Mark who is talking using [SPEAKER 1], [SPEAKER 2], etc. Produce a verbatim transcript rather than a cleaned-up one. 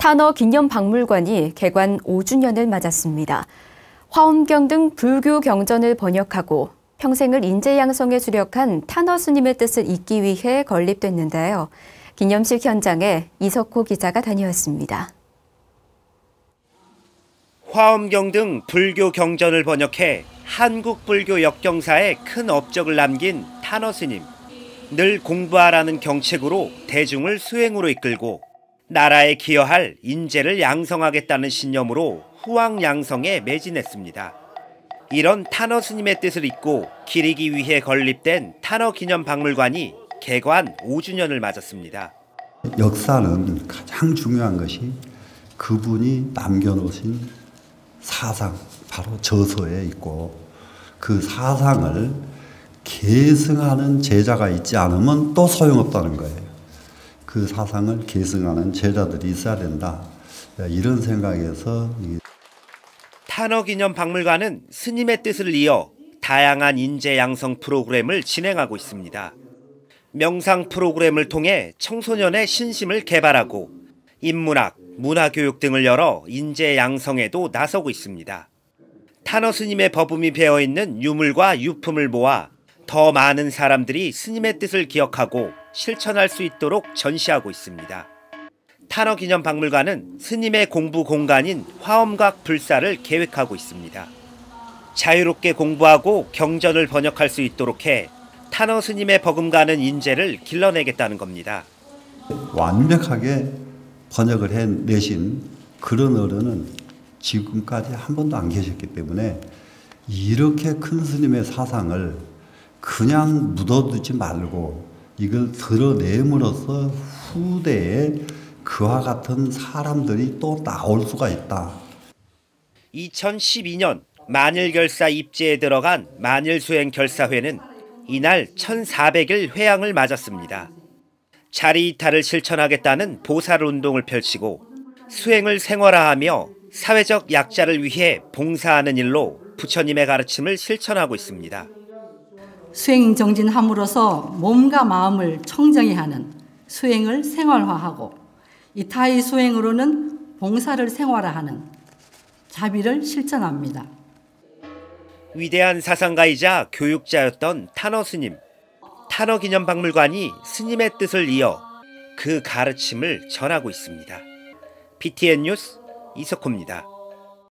[SPEAKER 1] 탄어기념박물관이 개관 오 주년을 맞았습니다. 화엄경 등 불교 경전을 번역하고 평생을 인재양성에 주력한 탄어 스님의 뜻을 잇기 위해 건립됐는데요. 기념식 현장에 이석호 기자가 다녀왔습니다.
[SPEAKER 2] 화엄경 등 불교 경전을 번역해 한국 불교 역경사에 큰 업적을 남긴 탄어 스님. 늘 공부하라는 경책으로 대중을 수행으로 이끌고 나라에 기여할 인재를 양성하겠다는 신념으로 후왕양성에 매진했습니다. 이런 탄어 스님의 뜻을 잇고 기리기 위해 건립된 탄어기념박물관이 개관 오 주년을 맞았습니다.
[SPEAKER 3] 역사는 가장 중요한 것이 그분이 남겨놓으신 사상, 바로 저서에 있고 그 사상을 계승하는 제자가 있지 않으면 또 소용없다는 거예요. 그 사상을 계승하는 제자들이 있어야 된다. 이런 생각에서
[SPEAKER 2] 탄어기념박물관은 스님의 뜻을 이어 다양한 인재 양성 프로그램을 진행하고 있습니다. 명상 프로그램을 통해 청소년의 신심을 개발하고 인문학, 문화교육 등을 열어 인재 양성에도 나서고 있습니다. 탄어 스님의 법음이 배어있는 유물과 유품을 모아 더 많은 사람들이 스님의 뜻을 기억하고 실천할 수 있도록 전시하고 있습니다. 탄어기념박물관은 스님의 공부 공간인 화엄각 불사를 계획하고 있습니다. 자유롭게 공부하고 경전을 번역할 수 있도록 해 탄어 스님의 버금가는 인재를 길러내겠다는 겁니다.
[SPEAKER 3] 완벽하게 번역을 해내신 그런 어른은 지금까지 한 번도 안 계셨기 때문에 이렇게 큰 스님의 사상을 그냥 묻어두지 말고 이걸 드러내므로써 후대에 그와 같은 사람들이 또 나올 수가 있다.
[SPEAKER 2] 이천십이 년 만일결사 입지에 들어간 만일수행결사회는 이날 천사백 일 회양을 맞았습니다. 자리이탈을 실천하겠다는 보살운동을 펼치고 수행을 생활화하며 사회적 약자를 위해 봉사하는 일로 부처님의 가르침을 실천하고 있습니다.
[SPEAKER 4] 수행 정진함으로써 몸과 마음을 청정히 하는 수행을 생활화하고 이타의 수행으로는 봉사를 생활화하는 자비를 실천합니다.
[SPEAKER 2] 위대한 사상가이자 교육자였던 탄어 스님. 탄어기념박물관이 스님의 뜻을 이어 그 가르침을 전하고 있습니다. 비티엔 뉴스 이석호입니다.